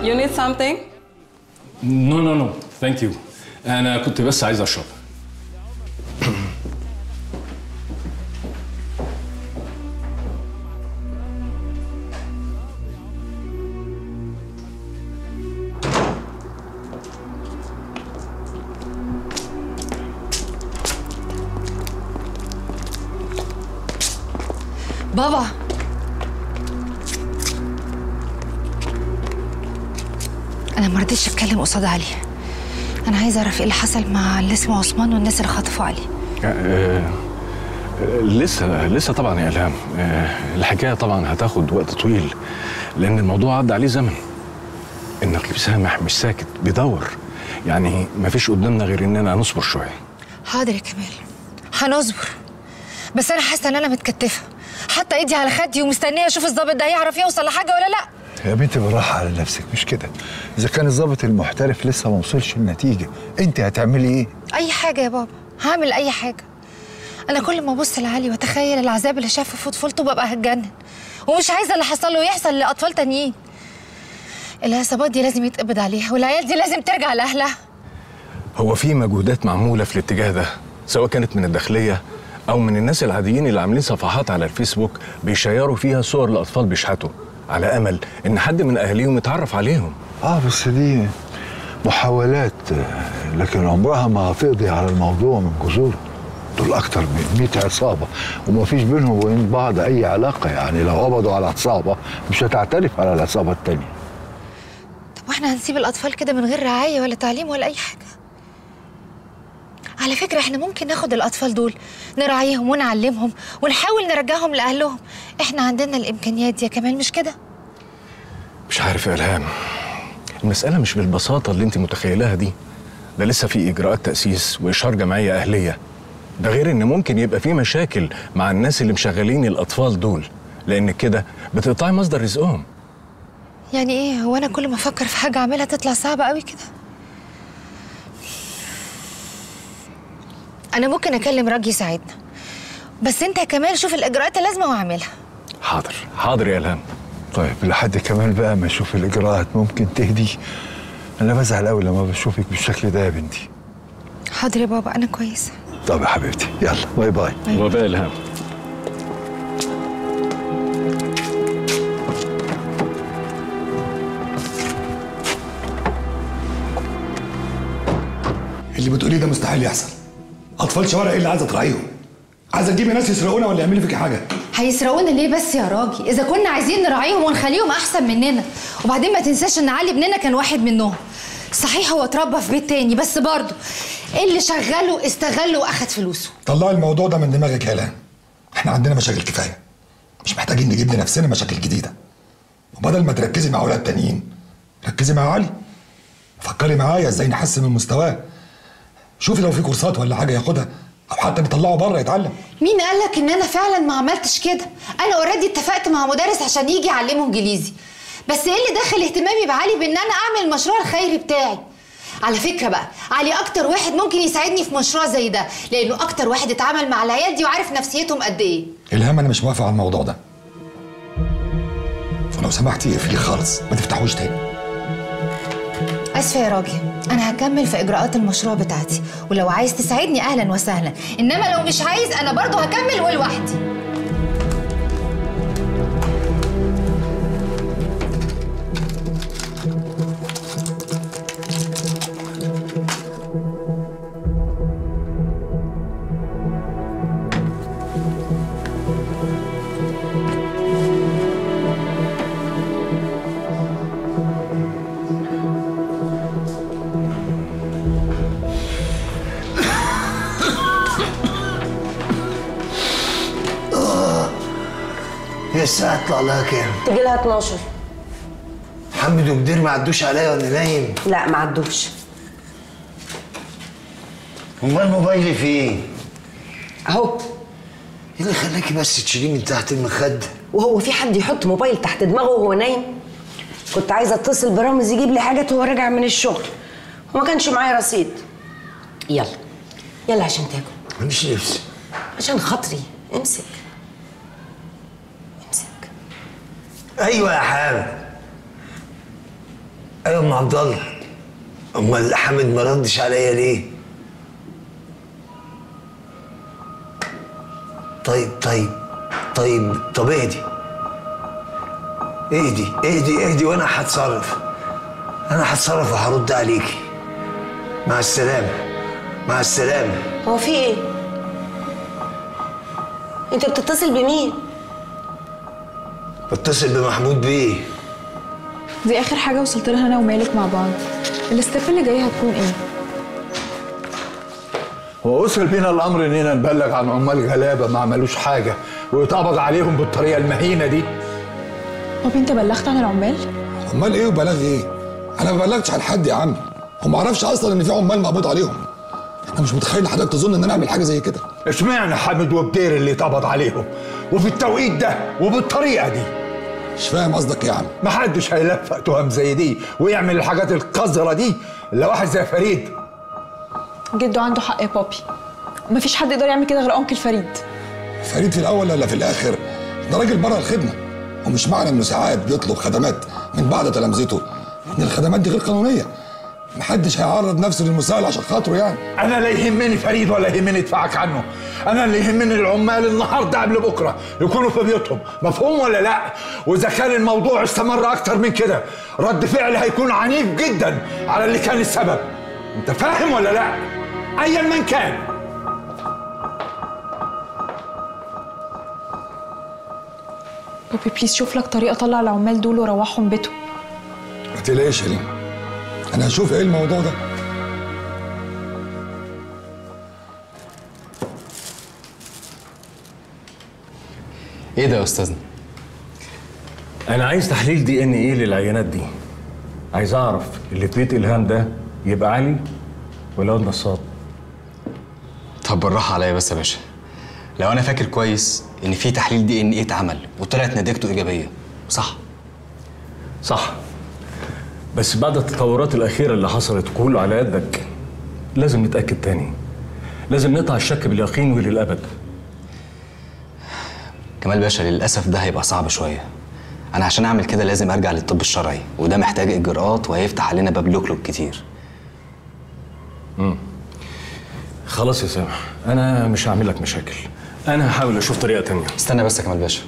You need something? No, thank you. أنا كنت بس عايز أشرب. بابا انا ما رضيتش اتكلم قصاد علي. انا عايزه اعرف ايه اللي حصل مع اللي اسمه عثمان والناس اللي خطفوا علي. لسه طبعا يا إلهام. الحكايه طبعا هتاخد وقت طويل لان الموضوع عدى عليه زمن. النقيب سامح مش ساكت بيدور، يعني ما فيش قدامنا غير اننا نصبر شويه. حاضر يا كمال هنصبر، بس انا حاسه ان انا متكتفه، حاطه ايدي على خدي ومستنيه اشوف الضابط ده هيعرف يوصل لحاجه ولا لا. يا بنتي بالراحه على نفسك، مش كده. اذا كان الضابط المحترف لسه ما وصلش النتيجه، انت هتعملي ايه؟ اي حاجه يا بابا، هعمل اي حاجه. انا كل ما ابص لعلي واتخيل العذاب اللي شافه في طفولته ببقى هتجنن، ومش عايزه اللي حصل له يحصل لاطفال تانيين. العصابات دي لازم يتقبض عليها، والعيال دي لازم ترجع لاهلها. هو في مجهودات معموله في الاتجاه ده، سواء كانت من الداخليه او من الناس العاديين اللي عاملين صفحات على الفيسبوك بيشيروا فيها صور لاطفال بيشحتوا على امل ان حد من اهاليهم يتعرف عليهم. بس دي محاولات، لكن عمرها ما هتقضي على الموضوع من جذوره. دول اكتر من 100 عصابه وما فيش بينهم وبين بعض اي علاقه، يعني لو قبضوا على عصابه مش هتعترف على العصابه التانيه. طب واحنا هنسيب الاطفال كده من غير رعايه ولا تعليم ولا اي حاجه؟ على فكره احنا ممكن ناخد الاطفال دول نراعيهم ونعلمهم ونحاول نرجعهم لاهلهم. احنا عندنا الامكانيات دي يا كمال، مش كده؟ مش عارف يا إلهام، المسألة مش بالبساطة اللي انت متخيلها دي. ده لسه في إجراءات تأسيس وإشهار جمعية أهلية، ده غير إن ممكن يبقى في مشاكل مع الناس اللي مشغلين الأطفال دول، لأن كده بتقطعي مصدر رزقهم. يعني إيه؟ هو أنا كل ما أفكر في حاجة أعملها تطلع صعبة قوي كده؟ أنا ممكن أكلم راجل يساعدنا، بس أنت يا كمال شوف الإجراءات اللازمة وأعملها. حاضر يا إلهام. طيب لحد كمان بقى ما اشوف الاجراءات ممكن تهدي. انا بزعل قوي لما بشوفك بالشكل ده يا بنتي. حاضر يا بابا انا كويسه. طب يا حبيبتي يلا باي باي. باي باي إلهام. اللي بتقوليه ده مستحيل يحصل. اطفال شوارع ايه اللي عايزه تراعيهم؟ عايزه تجيبي ناس يسرقونا ولا يعملوا فيكي حاجه؟ هيسرقونا ليه بس يا راجل؟ اذا كنا عايزين نراعيهم ونخليهم احسن مننا. وبعدين ما تنساش ان علي ابننا كان واحد منهم. صحيح هو اتربى في بيت تاني، بس برضه اللي شغله استغله واخد فلوسه. طلعي الموضوع ده من دماغك يا هلال. احنا عندنا مشاكل كفايه، مش محتاجين نجيب لنفسنا مشاكل جديده. وبدل ما تركزي مع اولاد تانيين ركزي مع علي. فكري معايا ازاي نحسن من مستواه. شوفي لو في كورسات ولا حاجه ياخدها، او حتى نطلعه بره يتعلم. مين قالك ان انا فعلا ما عملتش كده؟ انا اوريدي اتفقت مع مدرس عشان يجي يعلمه انجليزي. بس ايه اللي دخل اهتمامي بعلي بان انا اعمل المشروع الخيري بتاعي؟ على فكره بقى علي اكتر واحد ممكن يساعدني في مشروع زي ده، لانه اكتر واحد اتعامل مع العيال دي وعارف نفسيتهم قد ايه. الهام انا مش موافق على الموضوع ده، فلو سمحتي اقفليه خالص ما تفتحوش تاني. اسفه يا راجل، انا هكمل في اجراءات المشروع بتاعتي، ولو عايز تساعدني اهلا وسهلا، انما لو مش عايز انا برضه هكمل ولوحدي. هي الساعة تطلع لها كام؟ تجي لها 12. حمد ومدير ما عدوش عليا وانا نايم؟ لا ما عدوش. امال موبايلي فين؟ اهو. ايه اللي خلاكي بس تشيليه من تحت المخدة؟ وهو في حد يحط موبايل تحت دماغه وهو نايم؟ كنت عايزه اتصل برامز يجيب لي حاجات وهو راجع من الشغل، وما كانش معايا رصيد. يلا يلا عشان تاكل. ماليش نفسي. عشان خاطري امسك. ايوه يا حامد. ايوه ام عبد الله. امال حامد ما ردش عليا ليه؟ طب اهدي وانا هتصرف. وهرد عليكي. مع السلامة. هو في ايه؟ انت بتتصل بمين؟ بتصل بمحمود بيه. دي اخر حاجه وصلت لها انا ومالك مع بعض. الاستيب اللي جاي هتكون ايه؟ ووصل بينا الامر اننا نبلغ عن عمال غلابه ما عملوش حاجه ويتقبض عليهم بالطريقه المهينه دي. طب انت بلغت عن العمال؟ عمال ايه وبلاغ ايه؟ انا ما بلغتش عن حد يا عم، وما اعرفش اصلا ان في عمال مقبوض عليهم. انا مش متخيل حضرتك تظن ان انا اعمل حاجه زي كده. اشمعنى حامد وبدير اللي اتقبض عليهم وفي التوقيت ده وبالطريقه دي؟ مش فاهم قصدك ايه يا عم؟ محدش هيلفق تهم زي دي ويعمل الحاجات القذره دي الا واحد زي فريد. جده عنده حق يا بابي، مفيش حد يقدر يعمل كده غير انكل فريد. فريد في الاول ولا في الاخر؟ ده راجل بره الخدمه، ومش معنى انه ساعات بيطلب خدمات من بعض تلامذته ان الخدمات دي غير قانونيه. محدش هيعرض نفسه للمساءله عشان خاطره يعني. انا لا يهمني فريد ولا يهمني ادفعك عنه، انا اللي يهمني العمال النهارده قبل بكره يكونوا في بيوتهم، مفهوم ولا لا؟ واذا كان الموضوع استمر اكتر من كده رد فعلي هيكون عنيف جدا على اللي كان السبب. انت فاهم ولا لا؟ ايا من كان. بابي بليز شوف لك طريقه طلع العمال دول وروحهم بيتهم. ما تقلقش يا لين، انا هشوف ايه الموضوع ده. ايه ده يا استاذنا؟ انا عايز تحليل DNA للعينات دي. عايز اعرف اللي في بيت الهام ده يبقى علي ولا واد نصاب. طب بالراحه عليا بس يا باشا. لو انا فاكر كويس ان في تحليل DNA اتعمل وطلعت نتيجته ايجابيه، صح؟ صح، بس بعد التطورات الأخيرة اللي حصلت كله على يدك لازم نتأكد تاني. لازم نقطع الشك باليقين وللأبد. كمال باشا للأسف ده هيبقى صعب شوية. أنا عشان أعمل كده لازم أرجع للطب الشرعي، وده محتاج إجراءات وهيفتح علينا باب لوكلوك كتير. خلاص يا سامح، أنا مش هعمل لك مشاكل. أنا هحاول أشوف طريقة تانية. استنى بس يا كمال باشا.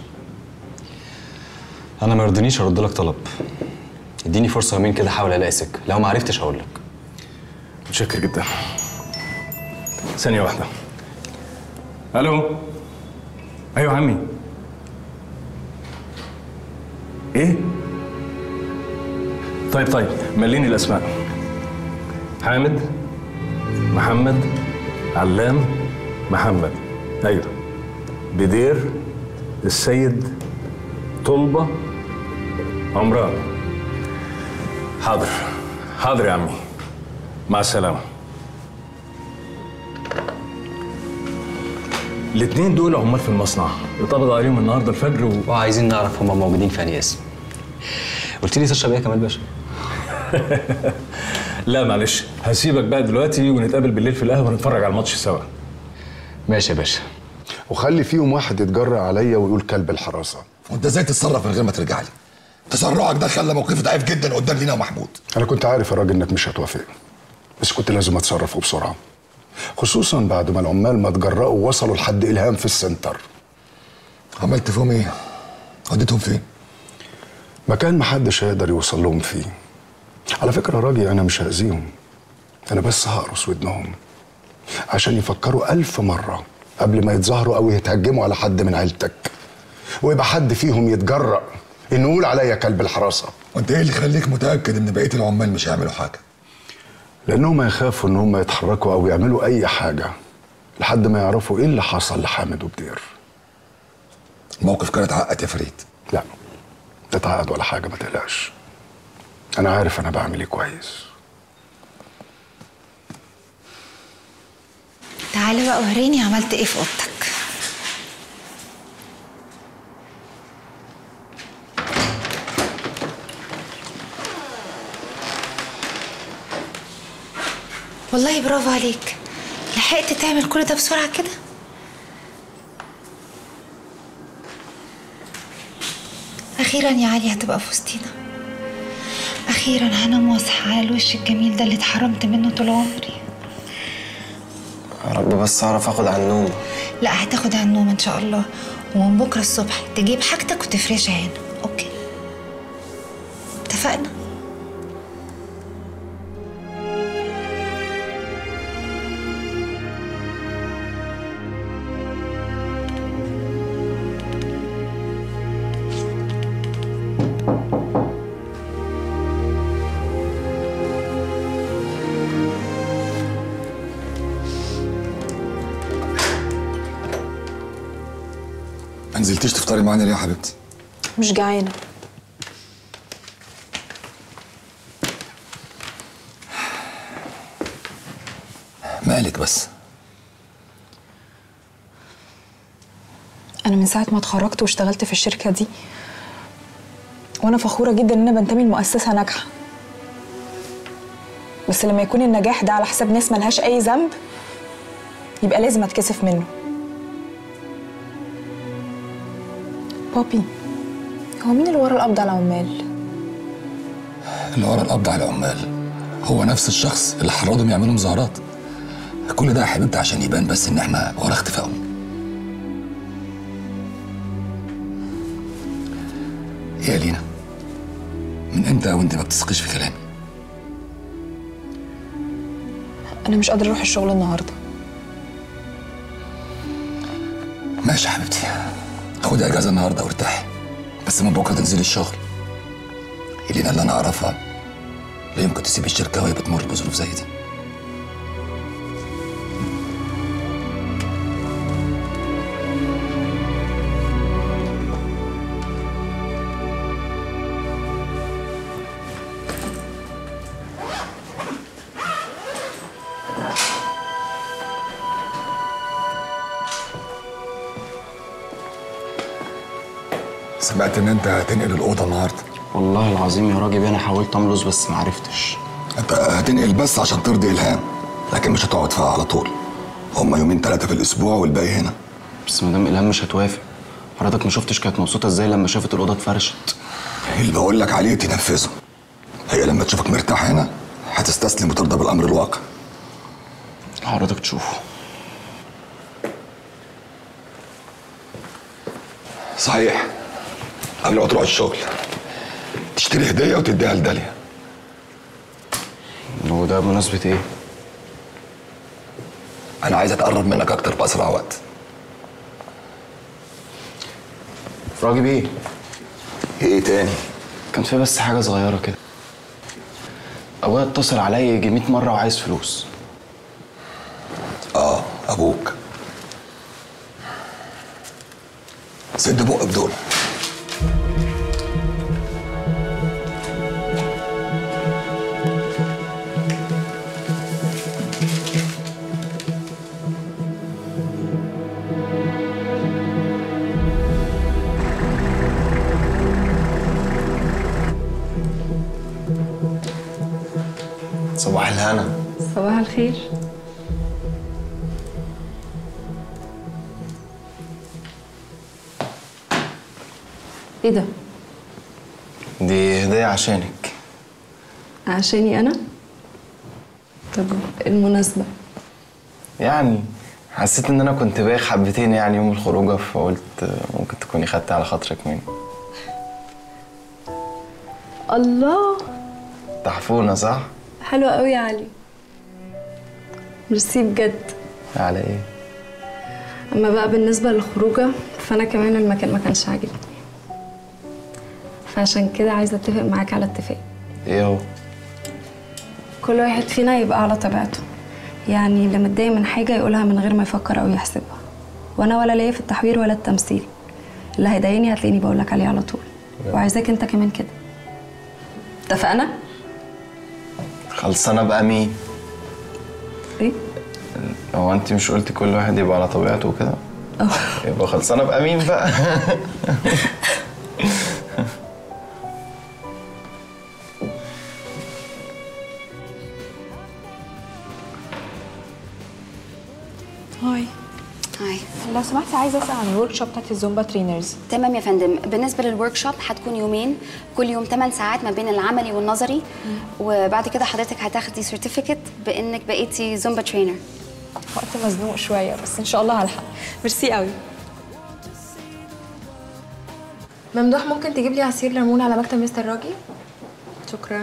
أنا ما يرضينيش أرد لك طلب. اديني فرصة يومين كده احاول الاقي سكة، لو ما عرفتش هقول لك. متشكر جدا. ثانية واحدة. ألو. أيوة عمي. إيه؟ طيب مليني الأسماء. حامد، محمد، علام، محمد. أيوة. بدير، السيد، طلبة، عمران. حاضر يا عمي. مع السلامة. الاتنين دول عمال في المصنع، اتقبض عليهم النهارده الفجر وعايزين نعرف هما موجودين في أنهي اسم. قلت لي تشرب ايه يا كمال باشا؟ لا معلش، هسيبك بقى دلوقتي ونتقابل بالليل في القهوة ونتفرج على الماتش سوا. ماشي يا باشا. وخلي فيهم واحد يتجرأ عليا ويقول كلب الحراسة. وانت ازاي تتصرف من غير ما ترجع لي؟ تسرعك ده خلى موقفي ضعيف جدا قدام لينا ومحمود. انا كنت عارف يا راجل انك مش هتوافق، بس كنت لازم اتصرف وبسرعه، خصوصا بعد ما العمال ما اتجرأوا ووصلوا لحد الهام في السنتر. عملت فيهم ايه؟ وديتهم فين؟ مكان محدش هيقدر يوصل لهم فيه. على فكره يا راجل انا مش هاذيهم، انا بس هقرص ودنهم عشان يفكروا 1000 مرة قبل ما يتظاهروا او يتهجموا على حد من عيلتك، ويبقى حد فيهم يتجرأ انه يقول عليا كلب الحراسه. وانت ايه اللي يخليك متاكد ان بقيه العمال مش هيعملوا حاجه؟ لانهم يخافوا ان هم يتحركوا او يعملوا اي حاجه لحد ما يعرفوا ايه اللي حصل لحامد وبدير. الموقف كان اتعقد يا فريد. لا تتعقد ولا حاجه، ما تقلقش، انا عارف انا بعمل ايه كويس. تعالى بقى وريني عملت ايه في اوضتك. والله برافو عليك، لحقت تعمل كل ده بسرعة كده. أخيرا يا علي هتبقى في وسطينا. اخيرا هنام واصحى على الوش الجميل ده اللي اتحرمت منه طول عمري. يا رب بس اعرف اخد على النوم. لا هتاخد على النوم ان شاء الله، ومن بكره الصبح تجيب حاجتك وتفرشها هنا. اوكي اتفقنا؟ ما نزلتيش تفطري معانا ليه يا حبيبتي؟ مش جعانه. مالك بس؟ انا من ساعه ما اتخرجت واشتغلت في الشركه دي وانا فخوره جدا ان انا بنتمي لمؤسسه ناجحه، بس لما يكون النجاح ده على حساب ناس ملهاش اي ذنب يبقى لازم اتكسف منه. بابي، هو مين اللي ورا القبض على العمال؟ اللي ورا القبض على العمال هو نفس الشخص اللي حرضهم يعملوا مظاهرات. كل ده يا حبيبتي عشان يبان بس ان احنا ورا اختفائهم. يا لينا، من امتى وانت ما بتثقيش في كلامي؟ انا مش قادره اروح الشغل النهارده. ماشي يا حبيبتي، خدي اجازه النهارده وارتاحي، بس من بكره تنزلي الشغل. لينا اللي انا اعرفها لا يمكن تسيب الشركه وهي بتمر بظروف زي دي. سمعت ان انت هتنقل الاوضه النهارده. والله العظيم يا راجل انا حاولت املص بس ما عرفتش. انت هتنقل بس عشان ترضي الهام، لكن مش هتقعد فيها على طول. هما يومين 3 في الاسبوع والباقي هنا. بس مدام الهام مش هتوافق. حضرتك ما شفتش كانت مبسوطه ازاي لما شافت الاوضه اتفرشت؟ اللي بقول لك عليه تنفذه. هي لما تشوفك مرتاح هنا هتستسلم وترضى بالامر الواقع. حضرتك تشوفه. صحيح، قبل ما تروح الشغل تشتري هديه وتديها لداليا. وده بمناسبه ايه؟ انا عايز اتقرب منك اكتر باسرع وقت. راجل ايه؟ ايه تاني؟ كان في بس حاجه صغيره كده. ابويا اتصل عليا يجي 100 مره وعايز فلوس. ابوك سد بقك دول. صباح الهنا. صباح الخير. ايه ده؟ دي هديه عشانك. عشاني انا؟ طب المناسبة؟ يعني حسيت ان انا كنت بايخ حبتين يعني يوم الخروجه، فقلت ممكن تكوني خدتي على خاطرك مني. الله، تحفونه صح؟ حلوة قوي يا علي. ميرسي بجد. على ايه؟ اما بقى بالنسبة للخروجة فانا كمان المكان ما كانش عاجبني، فعشان كده عايزة اتفق معاك على اتفاق. ايه هو؟ كل واحد فينا يبقى على طبيعته، يعني اللي متضايق من حاجة يقولها من غير ما يفكر او يحسبها، وانا ولا ليا في التحوير ولا التمثيل. اللي هيضايقني هتلاقيني بقولك عليه على طول، وعايزاك انت كمان كده. اتفقنا؟ خلصانه بقى مين؟ ايه؟ هو انت مش قلتي كل واحد يبقى على طبيعته وكده؟ يبقى خلصانه بقى مين بقى؟ هاي. هاي. لو سمحتي عايزه اسال عن الورك شوب بتاعت الزومبا ترينرز. تمام يا فندم. بالنسبه للورك شوب هتكون يومين، كل يوم 8 ساعات ما بين العملي والنظري، وبعد كده حضرتك هتاخدي سيرتيفيكت بانك بقيتي زومبا ترينر. وقت مزنوق شويه بس ان شاء الله هلحق. ميرسي قوي. ممدوح ممكن تجيب لي عصير ليمون على مكتب مستر راجي؟ شكرا.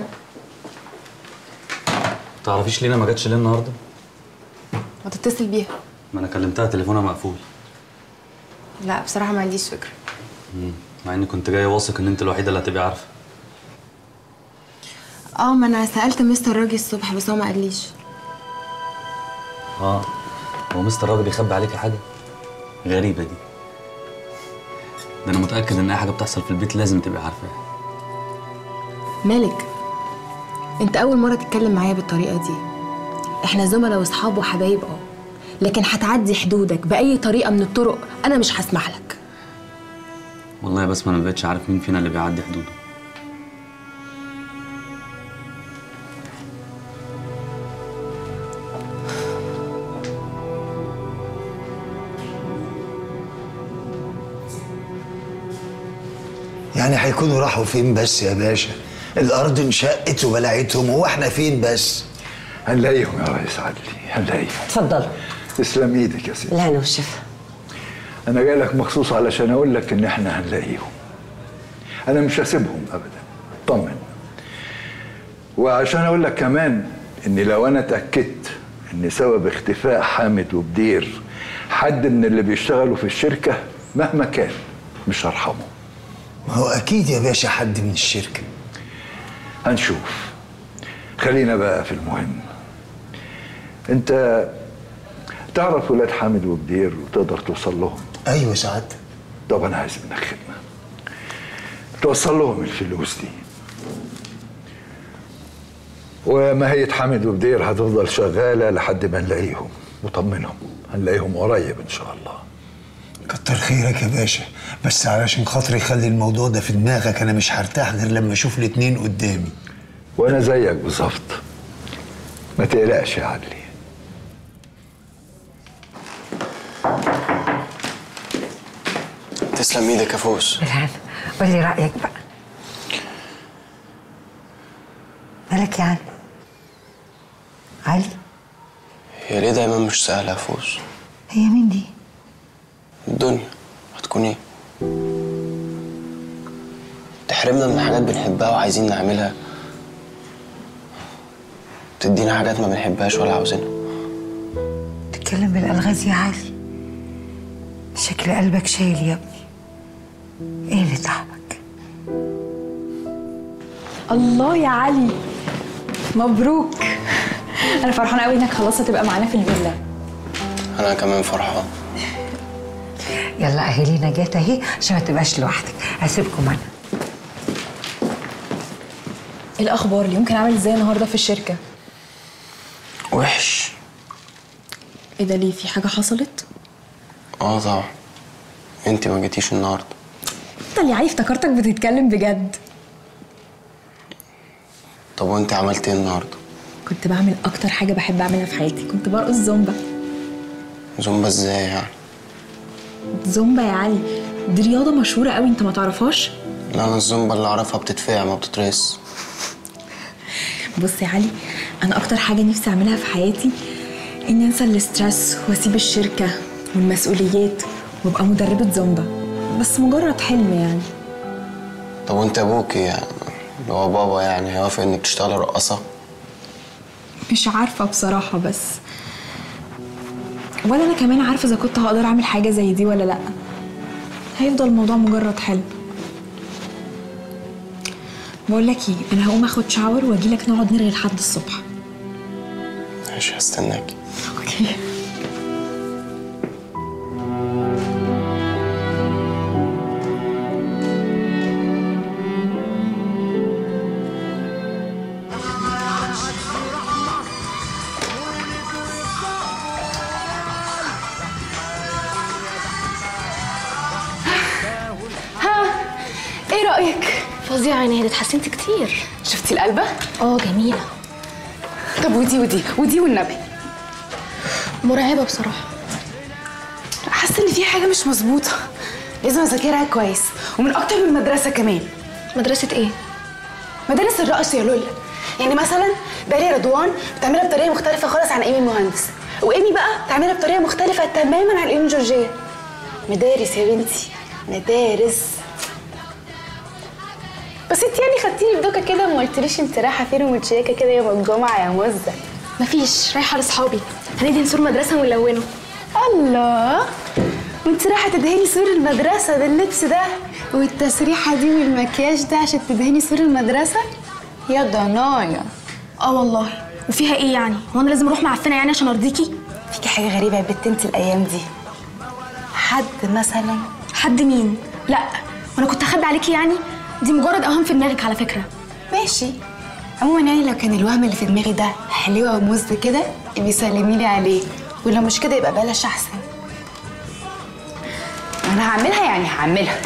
تعرفيش لينا ما جاتش ليه النهارده؟ ما تتصل بيها. ما انا كلمتها تليفونها مقفول. لا بصراحه ما عنديش فكره. مع اني كنت جاي واثق ان انت الوحيده اللي هتبقي عارفه. ما انا سالت مستر راجي الصبح بس هو ما قاليش. هو مستر راجي بيخبي عليكي حاجه غريبه دي. ده انا متاكد ان اي حاجه بتحصل في البيت لازم تبقي عارفاها. مالك؟ انت اول مره تتكلم معايا بالطريقه دي. احنا زملاء واصحاب وحبايب لكن هتعدي حدودك باي طريقه من الطرق انا مش هسمح لك. والله يا بسمة انا مبقتش عارف مين فينا اللي بيعدي حدوده. يعني هيكونوا راحوا فين بس يا باشا؟ الارض انشقت وبلعتهم، هو احنا فين بس؟ هنلاقيهم يا ريس عدلي، هنلاقيهم. اتفضل. تسلم ايدك يا سيدي. لا انا والشفا. انا جاي لك مخصوص علشان اقول لك ان احنا هنلاقيهم. انا مش هسيبهم ابدا، طمن. وعشان اقول لك كمان ان لو انا اتاكدت ان سبب اختفاء حامد وبدير حد من اللي بيشتغلوا في الشركه مهما كان مش هرحمه. ما هو اكيد يا باشا حد من الشركه. هنشوف. خلينا بقى في المهم. انت تعرف ولاد حامد وبدير وتقدر توصل لهم؟ ايوه سعادتك. طب انا عايز منك خدمه، توصل لهم الفلوس دي، وماهية حامد وبدير هتفضل شغاله لحد ما نلاقيهم. وطمنهم هنلاقيهم قريب ان شاء الله. كتر خيرك يا باشا، بس علشان خاطري خلي الموضوع ده في دماغك، انا مش هرتاح غير لما اشوف الاتنين قدامي. وانا زيك بالظبط، ما تقلقش يا عدلي. تسلم ايدك يا فوز. بالهنا. قول لي رايك بقى. مالك يا علي؟ علي؟ هي ليه دايما مش سهله يا فوز؟ هي مين دي؟ الدنيا. هتكون ايه؟ تحرمنا من حاجات بنحبها وعايزين نعملها، تدينا حاجات ما بنحبهاش ولا عاوزينها. تتكلم بالالغاز يا علي. شكل قلبك شايل يا ابني. ايه اللي تعبك؟ الله يا علي، مبروك. انا فرحانه قوي انك خلاص هتبقى معانا في الفيلا. انا كمان فرحان. يلا اهالينا جت اهي عشان ما تبقاش لوحدك. هسيبكم انا. ايه الاخبار؟ اليوم كان عامل ازاي النهارده في الشركه؟ وحش. ايه ده ليه؟ في حاجه حصلت؟ طبعا. انت ما جيتيش النهارده. انت اللي علي افتكرتك بتتكلم بجد. طب وانت عملت ايه النهارده؟ كنت بعمل اكتر حاجه بحب اعملها في حياتي، كنت برقص زومبا. زومبا ازاي يعني؟ زومبا يا علي دي رياضه مشهوره قوي، انت ما تعرفهاش؟ لا انا الزومبا اللي اعرفها بتتفاع ما بتترقص. بص يا علي، انا اكتر حاجه نفسي اعملها في حياتي اني انسى الاسترس واسيب الشركه والمسؤوليات وابقى مدربه زومبا، بس مجرد حلم يعني. طب وانت ابوكي يعني اللي هو بابا يعني هيوافق انك تشتغلي رقاصه؟ مش عارفه بصراحه، بس ولا انا كمان عارفه اذا كنت هقدر اعمل حاجه زي دي ولا لا. هيفضل الموضوع مجرد حلم. بقول لك ايه، انا هقوم اخد شاور واجي لك نقعد نرغي لحد الصبح. ماشي هستناكي. اوكي. ايه رأيك؟ فظيعة يا نهاد، اتحسنت كتير. شفتي القلبة؟ جميلة. طب ودي والنبي؟ مرعبة بصراحة. حاسه ان في حاجه مش مظبوطه، لازم اذاكرها كويس ومن اكتر من مدرسه كمان. مدرسه ايه؟ مدارس الرقص يا لولا. يعني مثلا داليا رضوان بتعملها بطريقه مختلفه خالص عن ايمي المهندس، وايمي بقى بتعملها بطريقه مختلفه تماما عن ايمي جورجيه. مدارس يا بنتي، مدارس. بس انت يعني خدتيني بدوكه كده وما قلتليش انت رايحه فين ومتشيكه كده يوم الجمعه يا مزه. مفيش، رايحه لاصحابي، هندي نسور مدرسه ونلونه. الله، وانت رايحه تدهني سور المدرسه باللبس ده والتسريحه دي والمكياج ده عشان تدهني سور المدرسه؟ يا ضنايا. والله. وفيها ايه يعني؟ هو انا لازم اروح معفنه يعني عشان ارضيكي؟ فيكي حاجه غريبه يا بنت انت الايام دي. حد مثلا؟ حد مين؟ لا، وانا كنت اخبي عليكي يعني؟ دي مجرد اوهام في دماغك على فكره. ماشي. عموما يعني لو كان الوهم اللي في دماغي ده حلوه ومز كده ابقي سلمي لي عليه، ولو مش كده يبقى بلاش احسن. انا هعملها يعني هعملها.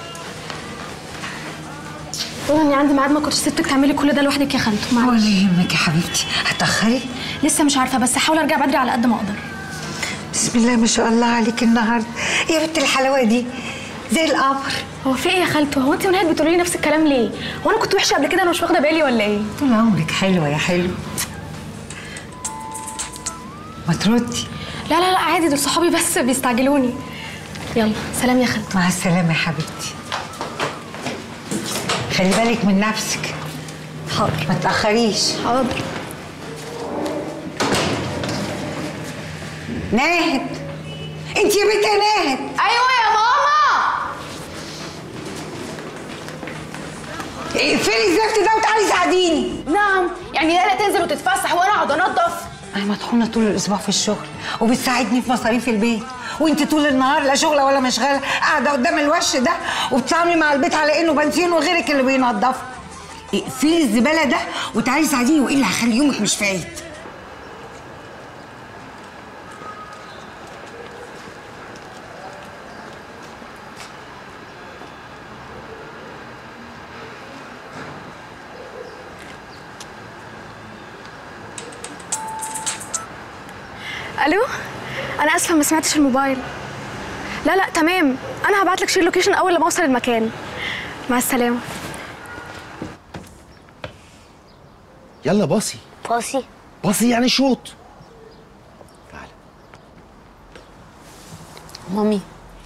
والله اني عندي ميعاد، ما كنتش سبتك تعملي كل ده لوحدك يا خالته. معلش. ولا يهمك يا حبيبتي. هتأخري؟ لسه مش عارفه، بس هحاول ارجع بدري على قد ما اقدر. بسم الله ما شاء الله عليك النهارده يا بنت الحلاوه دي زي القمر. هو في ايه يا خالته؟ هو انت ونهاد بتقولي لي نفس الكلام ليه؟ هو انا كنت وحشه قبل كده انا مش واخده بالي ولا ايه؟ طول عمرك حلوه يا حلو. ما تردي. لا لا لا عادي، دول صحابي بس بيستعجلوني. يلا سلام يا خالته. مع السلامه يا حبيبتي. خلي بالك من نفسك. حاضر. ما تأخريش. حاضر. ناهد، انت يا بنت يا ناهد. ايوه يا ماما. اقفلي الزفت ده وتعالي ساعديني. نعم، يعني لا تنزل وتتفسح وانا اقعد انضف؟ انا مطحونه طول الاسبوع في الشغل وبتساعدني في مصاريف البيت، وانت طول النهار لا شغله ولا مشغله قاعده قدام الوش ده وبتتعاملي مع البيت على انه بنزين وغيرك اللي بينضفه. اقفلي الزباله ده وتعالي ساعديني، والا هخلي يومك مش فايت. الو، انا اسفه ما سمعتش الموبايل. لا لا تمام، انا هبعت لك شير لوكيشن اول لما اوصل المكان. مع السلامه. يلا باصي. باصي؟ باصي يعني شوط. مامي.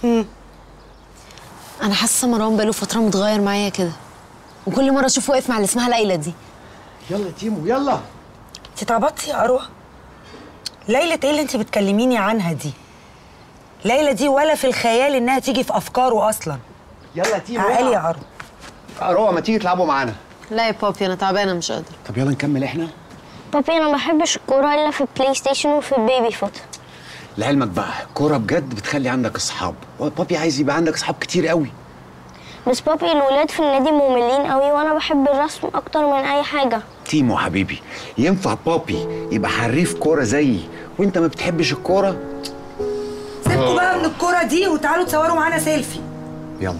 انا حاسه مروان بقاله فتره متغير معايا كده، وكل مره اشوفه واقف مع اللي اسمها ليلى دي. يلا يا تيمو يلا. انت تعبطتي يا اروى؟ ليلى ايه اللي انت بتكلميني عنها دي؟ ليلى دي ولا في الخيال انها تيجي في افكاره اصلا. يلا يا تيمو. عقلي يا اروى. اروى ما تيجي تلعبوا معانا. لا يا بابي انا تعبانه مش قادره. طب يلا نكمل احنا. بابي انا ما بحبش الكوره الا في البلاي ستيشن وفي البيبي فوت. لعلمك بقى الكوره بجد بتخلي عندك اصحاب، بابي عايز يبقى عندك اصحاب كتير قوي. بس بابي الولاد في النادي مملين قوي وانا بحب الرسم اكتر من اي حاجه. تيمو حبيبي، ينفع بابي يبقى حريف كوره زيي وانت ما بتحبش الكوره؟ سيبكوا بقى من الكوره دي وتعالوا تصوروا معانا سيلفي. يلا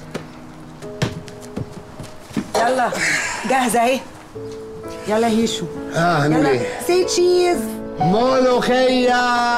يلا جاهزه اهي. يلا هيشو. هنقول ايه؟ سي تشيز. ملوخيه.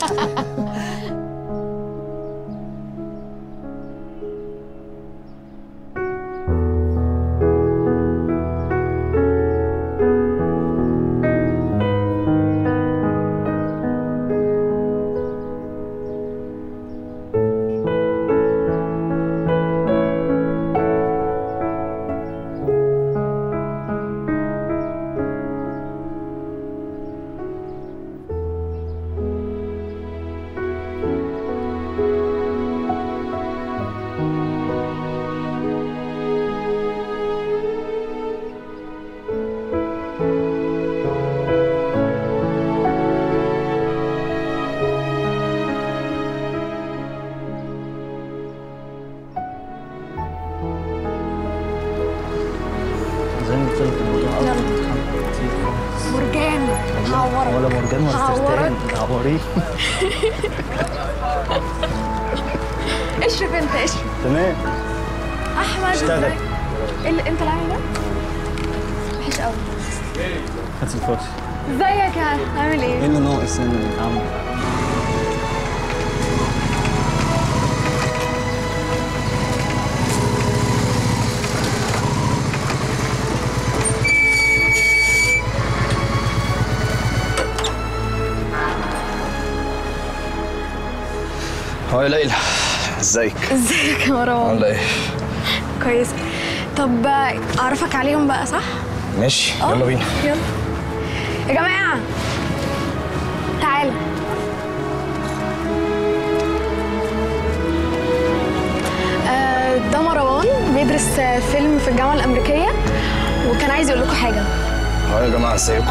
مرجان هعورك. ولا مرجان ولا هعورك. عوريه. اشرف انت اشرف. تمام. احمد اشتغل. ازيك؟ ايه اللي انت اللي عامل ده؟ وحش قوي. هات الفرش. ازيك يا عامل ايه؟ ايه اللي ناقص هنا يا عم؟ هو يا ليلى ازيك؟ ازيك يا مروان؟ عامله ايه؟ كويس. طب اعرفك عليهم بقى صح؟ ماشي يلا بينا. يلا يا جماعه تعالى. ده مروان بيدرس فيلم في الجامعه الامريكيه وكان عايز يقول لكم حاجه. يا جماعه ازيكم؟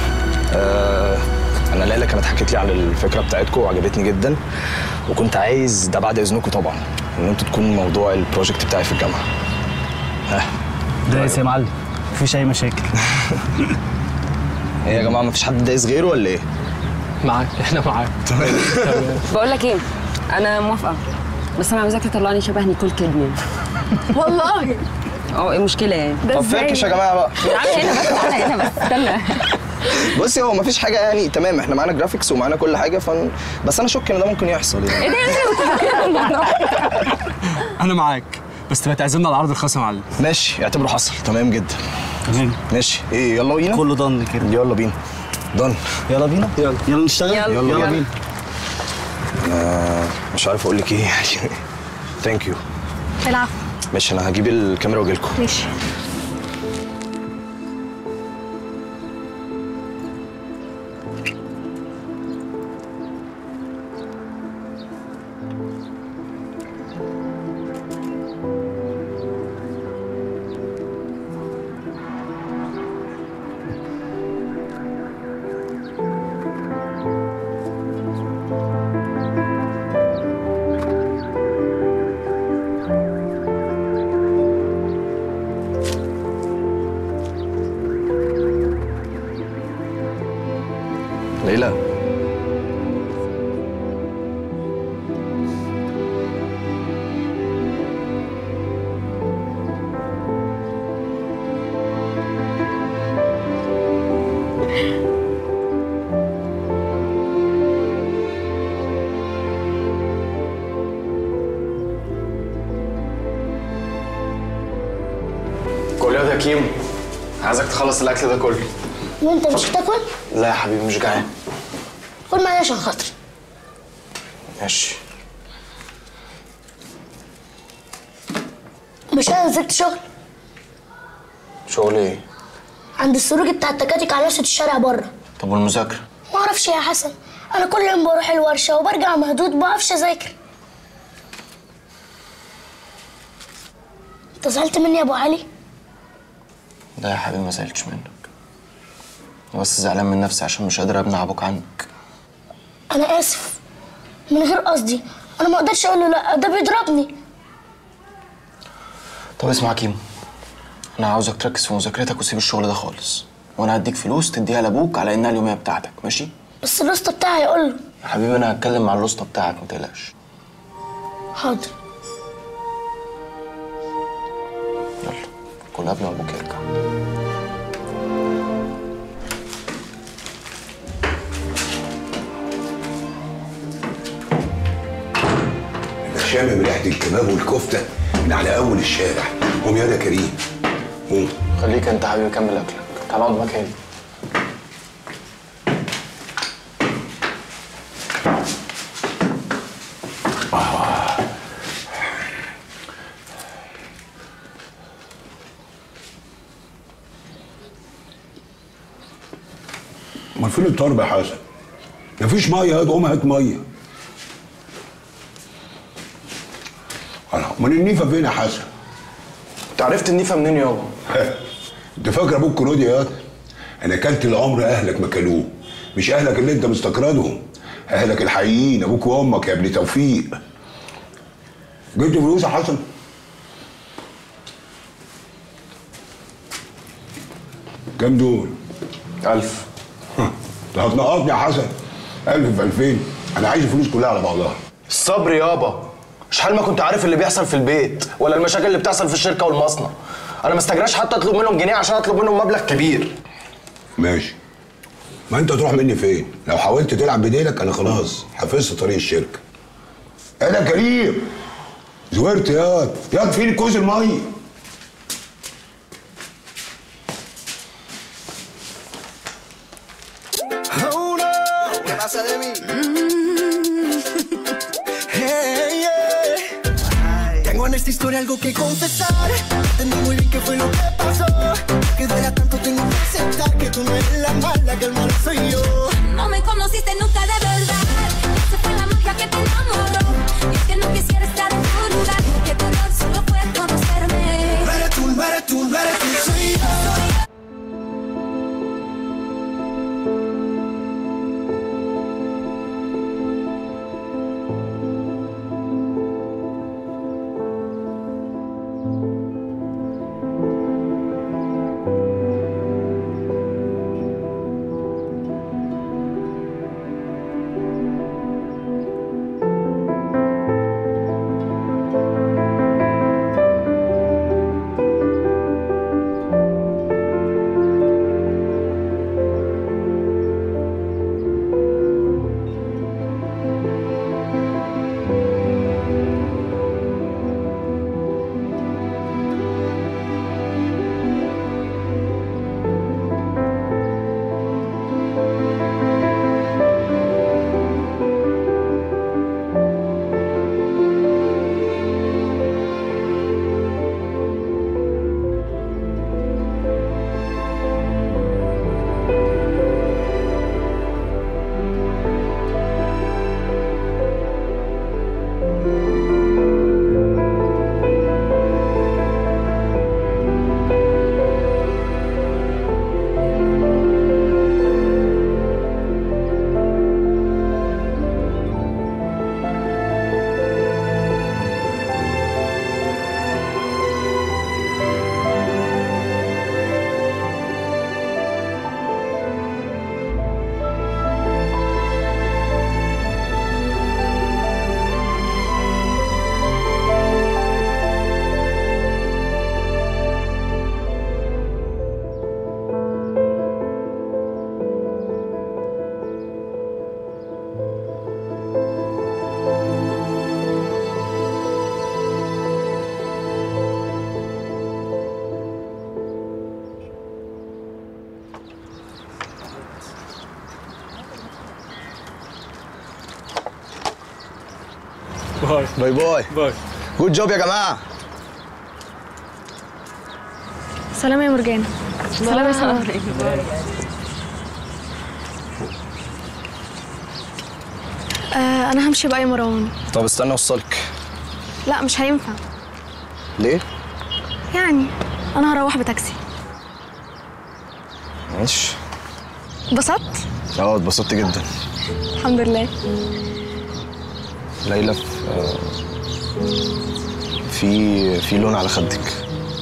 انا ليلى كانت حكت لي على الفكره بتاعتكم وعجبتني جدا، وكنت عايز ده بعد اذنكم طبعا ان انتوا تكونوا موضوع البروجكت بتاعي في الجامعه. دايس يا معلم، مفيش اي مشاكل. ايه يا جماعه مفيش حد دايس غيره ولا ايه؟ معاك، احنا معاك. بقول لك ايه، انا موافقه بس انا عاوزاك تطلعني شبه نيكول كيدمان. والله ايه المشكله يعني؟ طب فاكش يا جماعه بقى. تعالى هنا بس، تعالى هنا بس، استنى. بصي هو مفيش حاجه يعني تمام، احنا معانا جرافيكس ومعانا كل حاجه بس انا شك ان ده ممكن يحصل يعني. ايه ده انت انا معاك بس تبقى تعزمنا على العرض الخاص يا معلم. ماشي اعتبره حصل. تمام جدا. تمام ماشي. ايه يلا بينا؟ كله ضن كده. يلا بينا. ضن. يلا بينا. يلا نشتغل. يلا بينا. مش عارف اقول لك ايه يعني. ثانك يو. العفو. ماشي انا هجيب الكاميرا واجي لكم. ماشي. ليلى كل يا كيمو، عايزك تخلص الاكل ده كله. وانت مش هتاكل؟ لا يا حبيبي مش جعان. كل معايا عشان خاطري. ماشي. مش انا نزلت شغل؟ شغل ايه؟ عند السروج بتاع التكاتك على نفسه الشارع بره. طب والمذاكرة؟ ما اعرفش يا حسن، انا كل يوم بروح الورشه وبرجع مهدود، ما بعرفش اذاكر. انت زعلت مني يا ابو علي؟ لا يا حبيبي ما زعلتش منك، بس زعلان من نفسي عشان مش قادر امنع ابوك عنك. انا اسف من غير قصدي، انا ما اقدرش اقول له لا، ده بيضربني. طب اسمع يا كيمو، انا عاوزك تركز في مذاكرتك وتسيب الشغل ده خالص، وانا هديك فلوس تديها لابوك على انها اليوميه بتاعتك، ماشي؟ بس الوسطى بتاعي هيقول له. يا حبيبي انا هتكلم مع الوسطى بتاعك ما تقلقش. حاضر. يلا كل قبل ما ابوك يرجع. شامم ريحه الكباب والكفته من على اول الشارع. قوم يا كريم قوم. خليك انت حبيبي كمل اكلك، تعال اقعد مكاني. امال فين الطرب يا حسن؟ مفيش ميه، قوم هات ميه. امال النيفه فين يا حسن؟ انت عرفت النيفه منين يابا؟ انت فاكر ابوك كرودي يا انا اكلت العمر اهلك ما كلوه، مش اهلك اللي انت مستقردهم، اهلك الحقيقيين ابوك وامك يا ابن توفيق. جبت فلوس يا حسن؟ كام دول؟ 1000. ده هتنقطني يا حسن. 1000 في 2000، انا عايز الفلوس كلها على بعضها. الصبر يابا، شحال ما كنت عارف اللي بيحصل في البيت ولا المشاكل اللي بتحصل في الشركه والمصنع. انا ما استجراش حتى اطلب منهم جنيه عشان اطلب منهم مبلغ كبير. ماشي، ما انت تروح مني فين؟ لو حاولت تلعب بديلك انا خلاص حفظت طريق الشركه. انا كريم زورت ياض فين كوز الميه؟ ¿Qué pasa de mí? esta historia algo que confesar. Entendí muy bien qué fue lo que pasó. Que duela tanto tengo que aceptar que tú no eres la mala, que el malo soy yo. No me conociste nunca de verdad. Esa fue la magia que te enamoró. Y es que no quisiera estar en tu lugar. Que tu error solo fue conocerme. No eres tú, no eres tú, no eres tú, soy yo. باي باي باي. جود جوب يا جماعه. سلام يا مرجان. سلام يا سلام. انا همشي بقى يا مروان. طب استنى اوصلك. لا مش هينفع. ليه؟ يعني انا هروح بتاكسي. ماشي. اتبسطت؟ اتبسطت جدا. الحمد لله. ليلى في لون على خدك.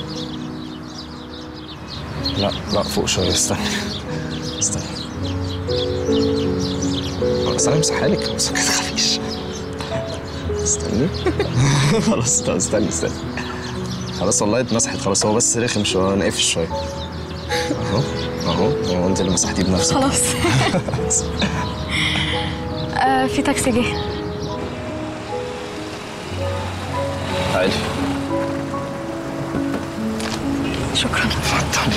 لا فوق شويه. استنى بس انا امسحها لك بس ما تخافيش. استني. خلاص استني خلاص والله اتمسحت خلاص. هو بس رخم شويه نقفش شويه. اهو انت اللي مسحتيه بنفسك. خلاص. في تاكسي جه. عادي. شكرا. اتفضلي.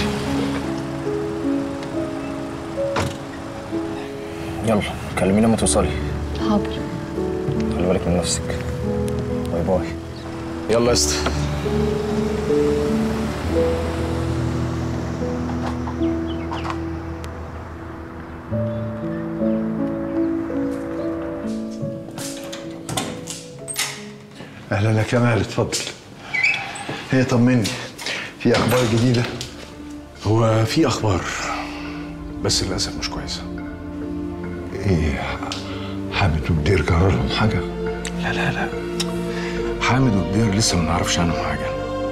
يلا كلميني لما توصلي. حاضر. خلي بالك من نفسك. باي باي. يلا يا اسطى. اهلا يا كمال، اتفضل. هي طمني، في اخبار جديده؟ هو في اخبار بس للاسف مش كويسه. ايه، حامد وبدير جرى لهم حاجه؟ لا حامد وبدير لسه ما نعرفش عنهم حاجه.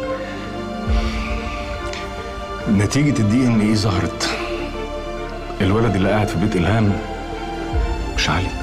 نتيجه الDNA ظهرت. الولد اللي قاعد في بيت إلهام مش علي.